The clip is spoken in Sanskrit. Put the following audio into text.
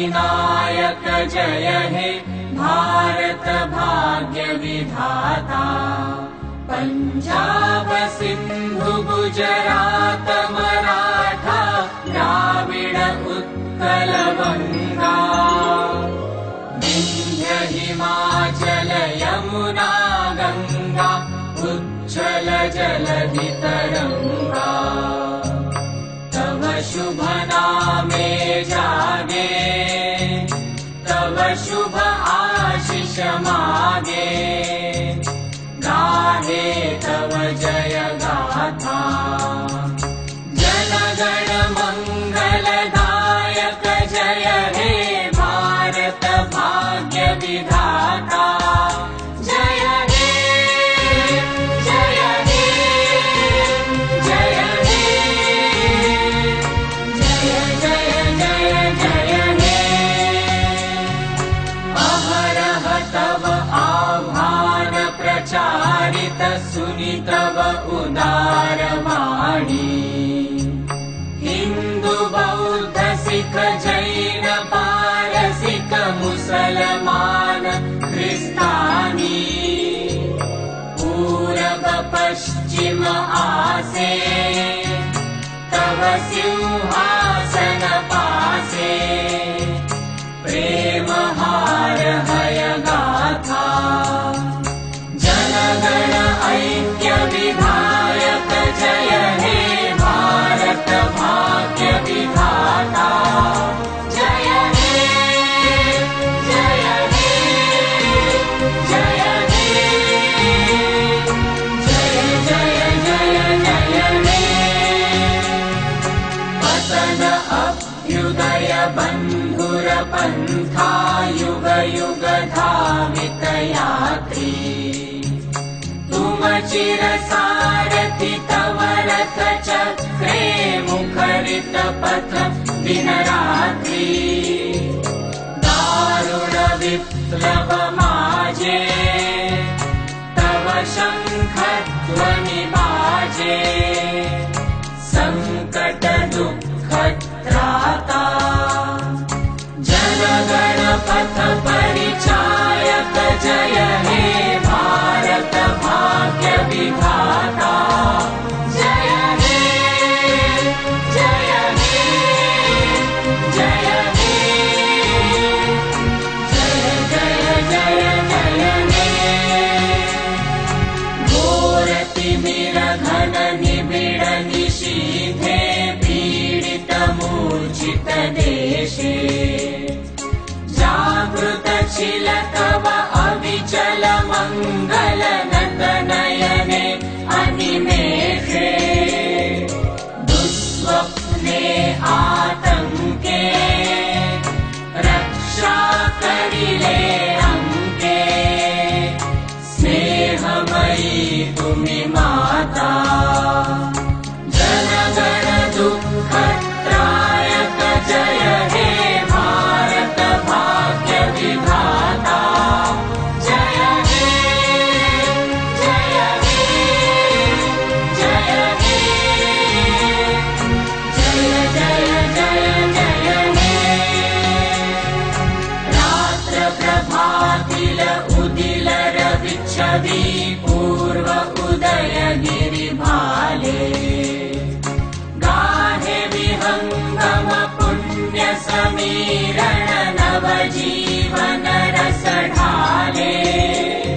अष्टाधिनायक जय हे भारत भाग्य विधाता। पंजाब सिंधु गुजरात मराठा द्राविड उत्कल गंगा। विंध्य हिमाचल यमुना गंगा उज्ज्वल जलधि तरंगा। तव शुभ नामे जागे तव शुभ आशीष मागे। गाहे तव जय गाथा जनगण मंगलदायक जय हे भारत भाग्य विधाता। जय हे जय हे जय हे जय जय जय जय हे। अहरह तव आह्वान प्रचारित सुनि तव उदार वाणी। हिंदू बौद्ध सिख जैन पारसिक मुसलमान क्रिस्तानी। पूरब पश्चिम आसे तव सिंहासन पासे। प्रेम हार हय गाथा जनगण ऐक्य विधायक जय हे भारत भाग्य विधाता। जय हे जय हे जय हे जय जय जय जय हे। पतन अभ्युदय बंधुर पंथा युग युग धावित यात्री। तुम चिर सारथि तव रथ चक्रे मुखरित पथ दिन रात्रि। दारुण विप्लव माजे तव शंख ध्वनि बाजे। संकट दुःख त्राता जनगण पथ परिचायक जय हे भारत भाग्य विधाता। जय हे जय हे जय हे जय जय जय जय हे। घोर तिमिर घन निबिड़ निशीथे पीडित मूर्छित देशे। जागृत छिल तव अविचल मंगल नत नयने अनिमेषे। दुस्वप्ने आतंके रक्षा करिले अंके। स्नेहमयी तुमि माता जनगण दुःख त्रायक जय हे भारत भाग्य विधाता। जय हे जय हे जय हे जय जय जय जय हे। रात्र प्रभातिल उदिल रविच्छवि पूर्व उदय गिरि भाले। गाहे विहंगम पुण्य समीरण नव जीवन रस ढाले।